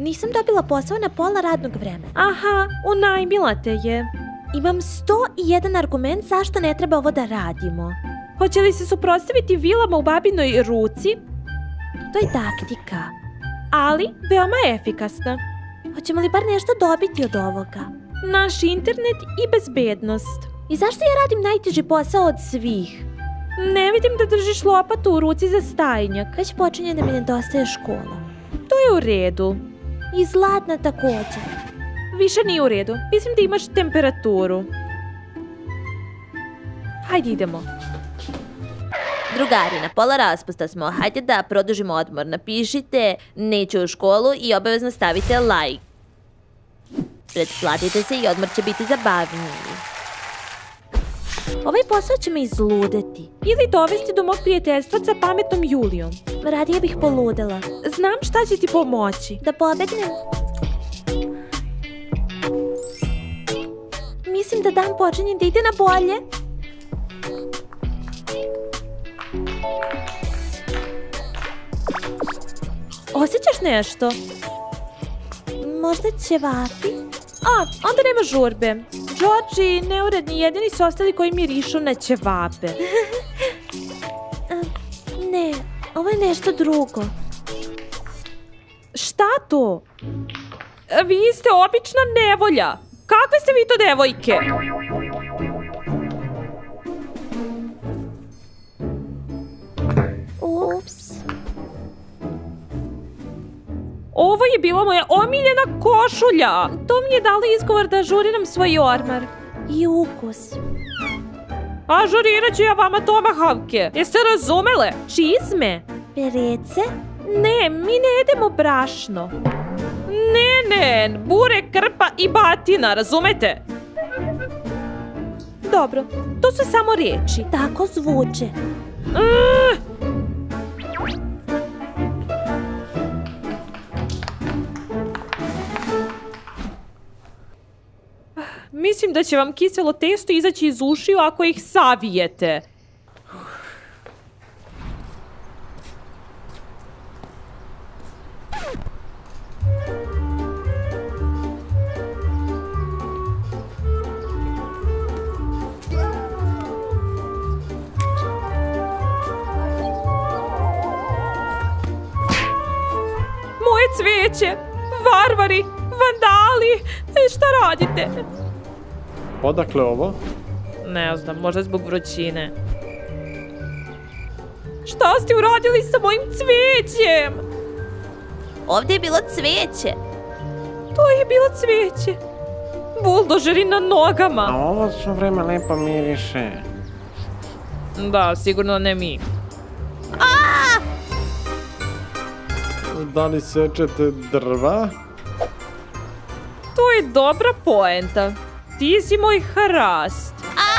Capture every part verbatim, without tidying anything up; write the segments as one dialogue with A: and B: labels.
A: Nisam dobila posao na pola radnog vremena.
B: Aha, unajmila te je.
A: Imam sto i jedan argument zašto ne treba ovo da radimo.
B: Hoće li se suprotstaviti vilama u babinoj ruci?
A: To je taktika.
B: Ali veoma efikasna.
A: Hoćemo li bar nešto dobiti od ovoga?
B: Naš internet i bezbednost.
A: I zašto ja radim najteži posao od svih?
B: Ne vidim da držiš lopatu u ruci za stajnjak.
A: Već počinje da mi nedostaje škola.
B: To je u redu.
A: I Zlatna također.
B: Više nije u redu. Mislim da imaš temperaturu. Hajde idemo.
C: Drugari, na pola raspusta smo. Hajde da produžimo odmor. Napišite neću u školu i obavezno stavite like. Pretplatite se i odmor će biti zabavniji.
A: Ovaj posao će me izludeti.
B: Ili dovesti do mog prijateljstva sa pametnom Julijom.
A: Radije bih poludela.
B: Znam šta će ti pomoći.
A: Da pobegnem. Mislim da dan počinje da ide na bolje.
B: Osjećaš nešto?
A: Možda ćevapi?
B: A, onda nema žurbe. George i neuredni jedini su ostali koji mirišu na ćevape.
A: Ne, ovo je nešto drugo.
B: Šta to? Vi ste obična nevolja. Kakve ste vi to devojke?
A: Ups.
B: Ovo je bila moja omiljena košulja. To mi je dalo izgovor da ažuriram svoj ormar.
A: I ukus.
B: Ažurirat ću ja vama tomahavke. Jeste razumele? Čizme?
A: Perece?
B: Ne, mi ne jedemo brašno. Ne, ne, burek, krpa i batina, razumete? Dobro, to su samo riječi.
A: Tako zvuče.
B: Mm. Mislim da će vam kiselo testo izaći iz ušiju ako ih savijete. Moje cvijeće! Varvari! Vandali! Šta radite?
D: Odakle ovo?
B: Ne znam, možda zbog vrućine. Šta ste uradili sa mojim cvijećem?
C: Ovdje je bilo cvijeće.
B: To je bilo cvijeće. Buldožeri na nogama.
D: A ovo su vreme lepo miriše.
B: Da, sigurno ne mi.
C: Aaaa!
D: Da li sečete drva?
B: To je dobra poenta. Ti si moj hrast.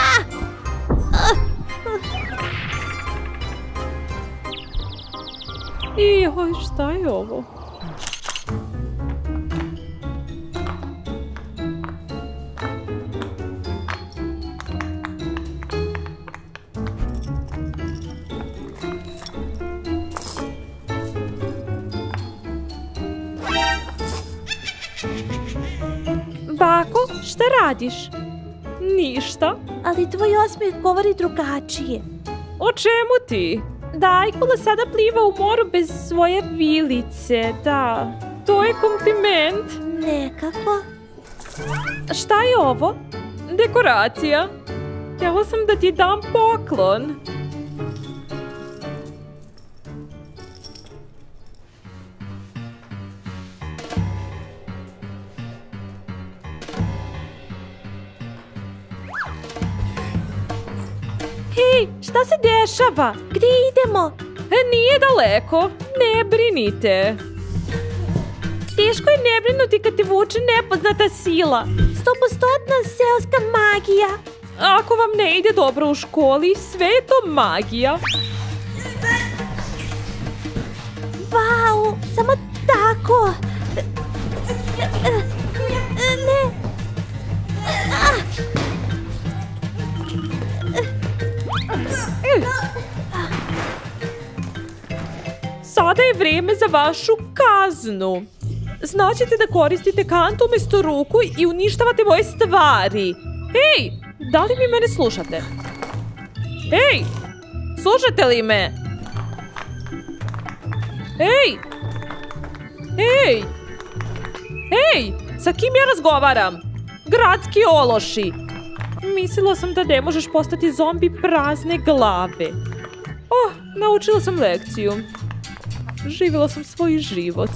B: I oj, šta je ovo? Bako, šta radiš? Ništa.
A: Ali tvoj osmijeh govori drugačije.
B: O čemu ti? Da, Ajkula sada pliva u moru bez svoje vilice, da. To je kompliment.
A: Nekako.
B: Šta je ovo? Dekoracija. Htjela sam da ti dam poklon. Hej, šta se dešava?
A: Gdje idemo?
B: Nije daleko, ne brinite. Teško je ne brinuti kad te vuče nepoznata sila.
A: Stopostotna seoska magija.
B: Ako vam ne ide dobro u školi, sve je to magija.
A: Vau, samo tako. Ne.
B: Sada je vrijeme za vašu kaznu. Znaćete da koristite kantu umjesto ruku i uništavate moje stvari. Ej, da li vi mene slušate? Ej, slušate li me? Ej! Ej! Ej! Sa kim ja razgovaram? Gradski ološi! Mislila sam da ne možeš postati zombi prazne glave. Oh, naučila sam lekciju. Živjela sam svoj život.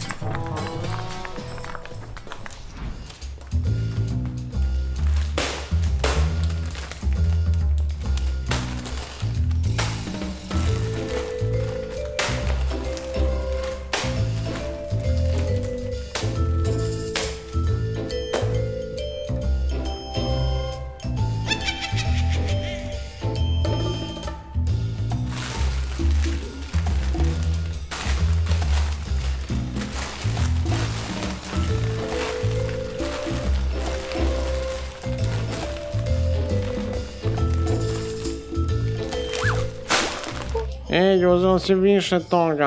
D: Ej, uzeo si više toga.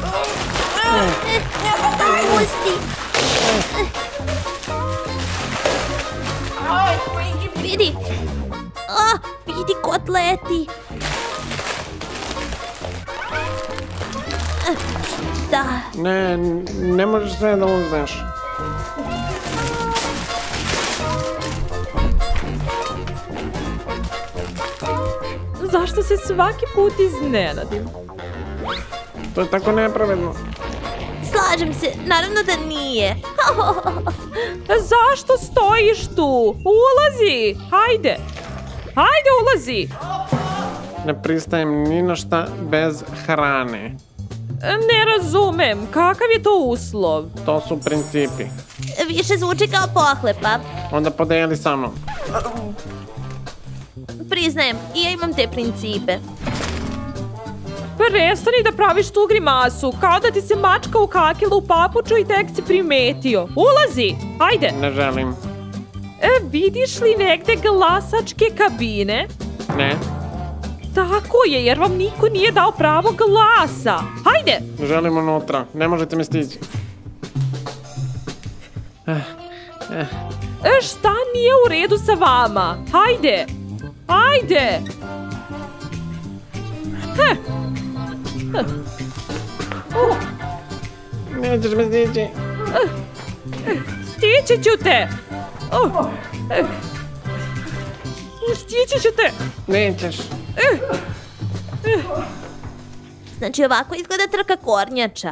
A: Pusti! Vidi! A, vidi kotleti! Da.
D: Ne, ne možeš sve da uzmeš.
B: Zašto se svaki put iznenadim?
D: To je tako nepravedno.
A: Slažem se, naravno da nije.
B: Zašto stojiš tu? Ulazi! Hajde! Hajde, ulazi!
D: Ne pristajem ni na šta bez hrane.
B: Ne razumem, kakav je to uslov?
D: To su principi.
A: Više zvuči kao pohlepa.
D: Onda podeli sa mnom.
A: Priznajem, i ja imam te principe.
B: Prestani da praviš tu grimasu, kao da ti se mačka ukakila u papuču i tek si primetio. Ulazi! Hajde!
D: Ne želim.
B: E, vidiš li negde glasačke kabine?
D: Ne.
B: Tako je, jer vam niko nije dao pravo glasa. Hajde!
D: Želim unutra. Ne možete mi stići. Eh, eh.
B: E, šta nije u redu sa vama? Hajde! Hajde! Heh. Heh. Uh.
D: Nećeš me stići.
B: Stići ću te! Uh. Eh. Stići ću te!
D: Nećeš.
A: Znači ovako izgleda trka kornjača.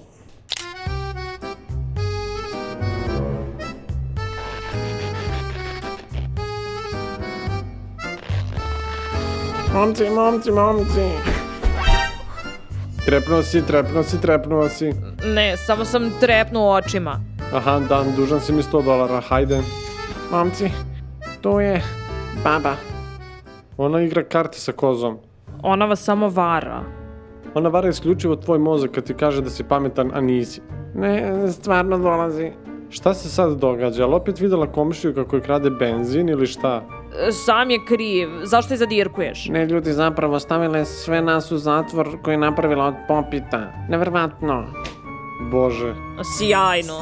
D: Momci, momci, momci. Trepnuo si, trepnuo si, trepnuo si.
B: Ne, samo sam trepnuo očima.
D: Aha, Dan, dužan si mi sto dolara, hajde. Momci, tu je baba. Ona igra karte sa kozom.
B: Ona vas samo vara.
D: Ona vara isključivo tvoj mozak kad ti kaže da si pametan, a nisi. Ne, stvarno dolazi. Šta se sad događa? Ali opet videla komšiju kako je krade benzin ili šta?
B: Sam je kriv. Zašto je zadirkuješ?
D: Ne, ljudi, zapravo stavile sve nas u zatvor koji je napravila od popita. Neverovatno. Bože.
B: Sjajno.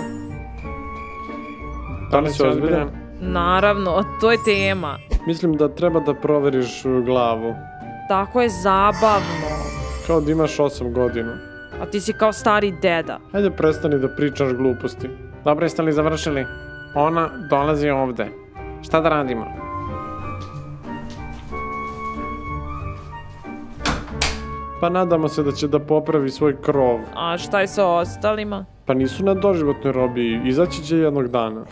D: Da li si ozbiljan?
B: Naravno, to je tema.
D: Mislim da treba da proveriš glavu.
B: Tako je zabavno.
D: Kao da imaš osam godina.
B: A ti si kao stari deda.
D: Hajde prestani da pričaš gluposti. Dobro, jeste li završili? Ona dolazi ovde. Šta da radimo? Pa nadamo se da će da popravi svoj krov.
B: A šta je sa ostalima?
D: Pa nisu na doživotnoj robiji, izaći će jednog dana.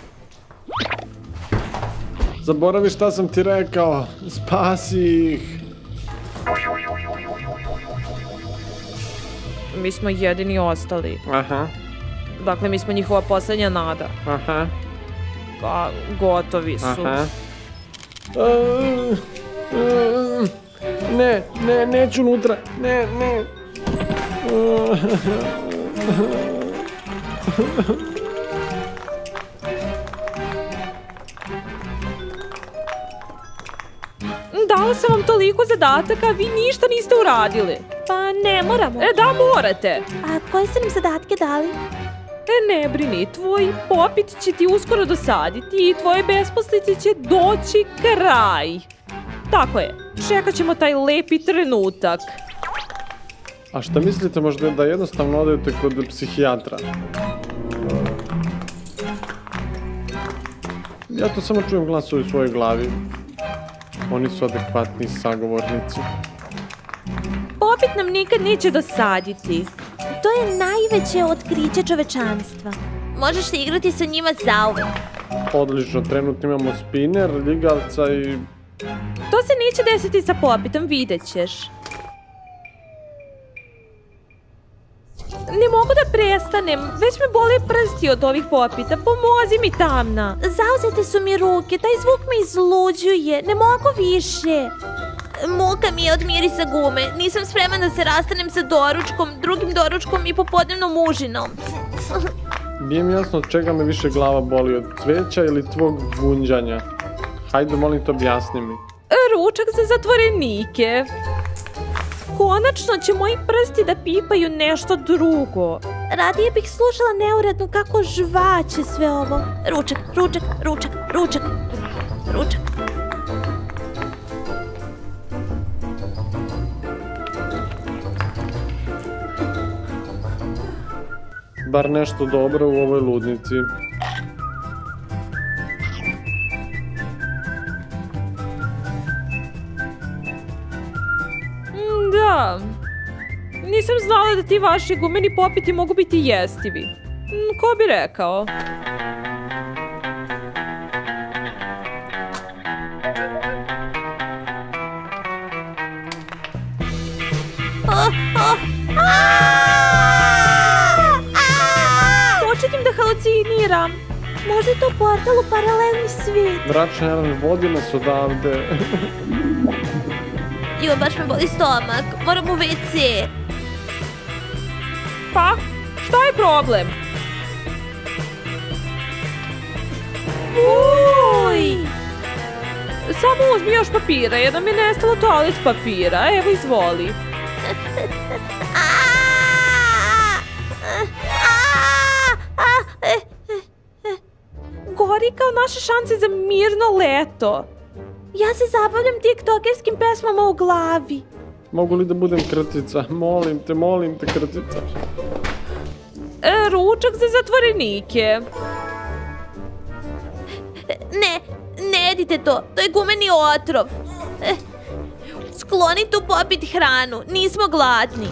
D: Zaboravi šta sam ti rekao, spasi ih.
B: Mi smo jedini ostali.
D: Aha,
B: Dakle, mi smo njihova posljednja nada.
D: aha,
B: Pa, gotovi su.
D: aha. Uh, uh, ne, ne, neću unutra, ne, ne. Uh,
B: Dala sam vam toliko zadataka, vi ništa niste uradili.
A: Pa ne moramo.
B: E, da, morate.
A: A koje ste nam zadatke dali?
B: E, ne brini, tvoj popit će ti uskoro dosaditi i tvoje besposlice će doći kraj. Tako je, čekat ćemo taj lepi trenutak.
D: A šta mislite možda da jednostavno odete kod psihijatra? Ja to samo čujem glasove u svojoj glavi. Oni su adekvatni sagovornici.
A: Popit nam nikad neće dosaditi. To je najveće otkriće čovečanstva.
C: Možeš se igrati sa njima zauvek.
D: Odlično, trenutno imamo spinner, ljigavca i...
B: To se neće desiti sa popitom, vidjet ćeš. Ne mogu da prestanem, već me bole prsti od ovih popita, pomozi mi Tamna.
A: Zauzete su mi ruke, taj zvuk me izluđuje, ne mogu više.
C: Muka mi je od mirisa gume, nisam spreman da se rastanem sa doručkom, drugim doručkom i popodnevnom užinom.
D: Nije mi jasno od čega me više glava boli, od cveća ili tvog gunđanja. Hajde, molim te, objasni mi.
B: Ručak za zatvorenike. Konačno će moji prsti da pipaju nešto drugo.
A: Radije bih slušala neuredno kako žvaće sve ovo.
C: Ručak, ručak, ručak, ručak, ručak.
D: Bar nešto dobro u ovoj ludnici.
B: Da, nisam znala da ti vaši gumeni popiti mogu biti jestivi. Mm, Ko bi rekao? Početim da haluciniram.
A: Možda je to portal u paralelni svijet.
D: Mračni Alan, vodi nas odavde.
C: Jo, baš me boli stomak, moram u ve ce.
B: Pa, šta je problem?
A: Uj!
B: Samo uzmi još papira, jer nam je nestalo toalet papira. Evo, izvoli. Gori kao naše šanse za mirno leto.
A: Ja se zabavljam tiktokerskim pesmama u glavi.
D: Mogu li da budem krtica? Molim te, molim te, krtica.
B: E, ručak za zatvorenike.
C: Ne, ne jedite to, to je gumeni otrov. Eh, Skloni tu popiti hranu, nismo gladni.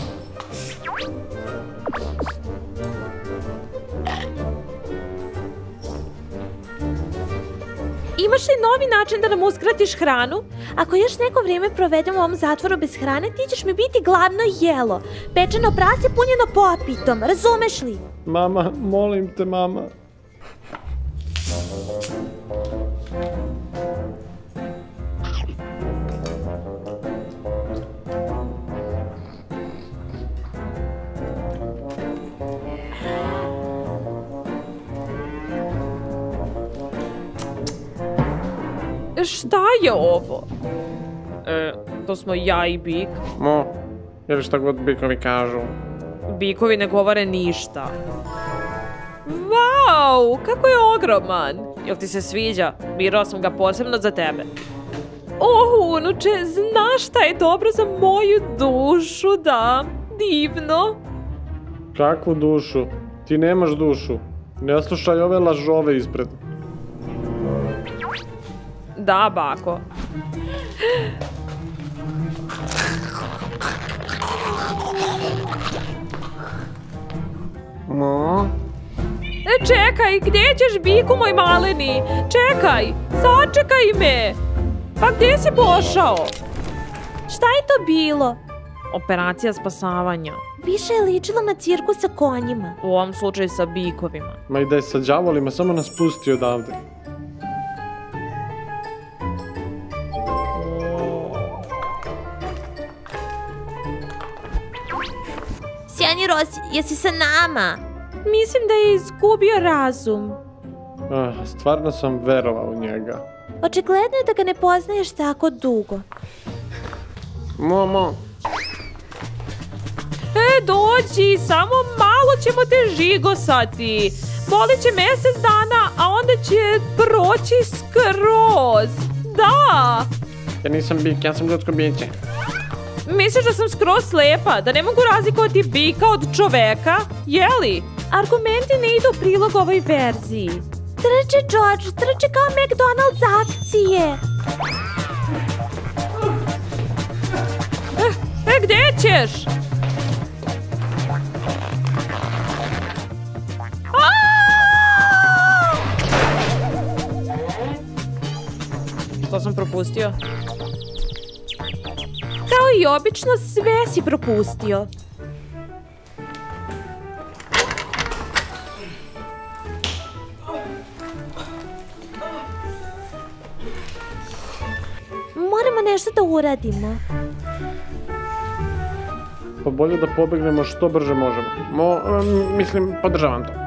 B: Imaš li novi način da nam uskratiš hranu?
A: Ako još neko vrijeme provedem u ovom zatvoru bez hrane, ti ćeš mi biti glavno jelo. Pečeno prase punjeno popitom, razumeš li?
D: Mama, molim te, mama.
B: Šta je ovo? E, to smo ja i Bik.
D: Mo, jer šta god bikovi kažu.
B: Bikovi ne govore ništa. Vau, kako je ogroman! Jel ti se sviđa? Birao sam ga posebno za tebe. Oh, unuče, znaš šta je dobro za moju dušu, da? Divno.
D: Kakvu dušu? Ti nemaš dušu. Ne slušaj ove lažove ispred.
B: Da, bako.
D: Mo?
B: E, čekaj, gdje ćeš, Biku moj maleni? Čekaj, sačekaj me! Pa gdje si pošao?
A: Šta je to bilo?
B: Operacija spasavanja.
A: Više je ličilo na cirkus sa konjima.
B: U ovom slučaju sa bikovima.
D: Ma i da je sa đavolima, samo nas pusti odavde.
C: Sjajni Rosi, jesi sa nama?
B: Mislim da je izgubio razum.
D: Ah, stvarno sam verovao u njega.
A: Očigledno je da ga ne poznaješ tako dugo.
D: Mo, mo.
B: E, dođi, samo malo ćemo te žigosati. Bolit će mjesec dana, a onda će proći skroz. Da!
D: Ja nisam bik, ja sam ljudsko biće.
B: Misliš da sam skroz slepa, da ne mogu razlikovati bika od čoveka? Jeli?
A: Argumenti ne idu u prilog ovoj verziji. Trče, George, trče kao McDonald's akcije.
B: E, e, gdje ćeš? Što sam propustio?
A: Kao i obično, sve si propustio. Moramo nešto da uradimo.
D: Pa bolje da pobegnemo što brže možemo. Mo, um, mislim, podržavam to.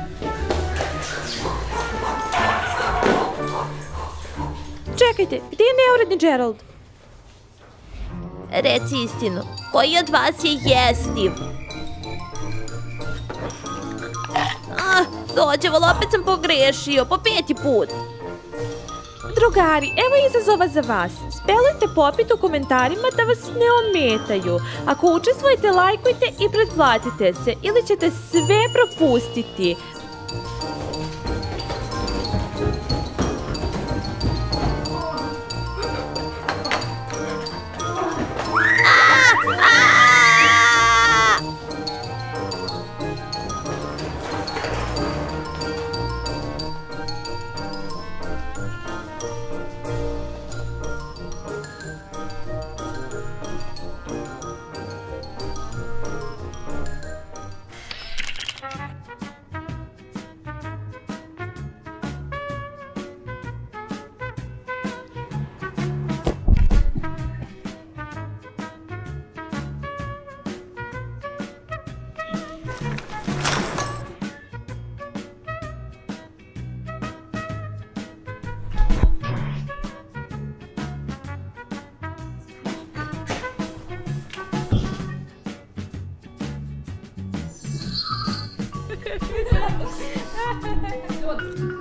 A: Čekajte, gdje je neuredni Gerald?
C: Reci istinu, koji od vas je jestiv? Ah, dođevalo, opet sam pogrešio, po peti put.
A: Drugari, evo izazova za vas. Spelujte popit u komentarima da vas ne ometaju. Ako učestvujete, lajkujte i pretplatite se ili ćete sve propustiti.
B: Good.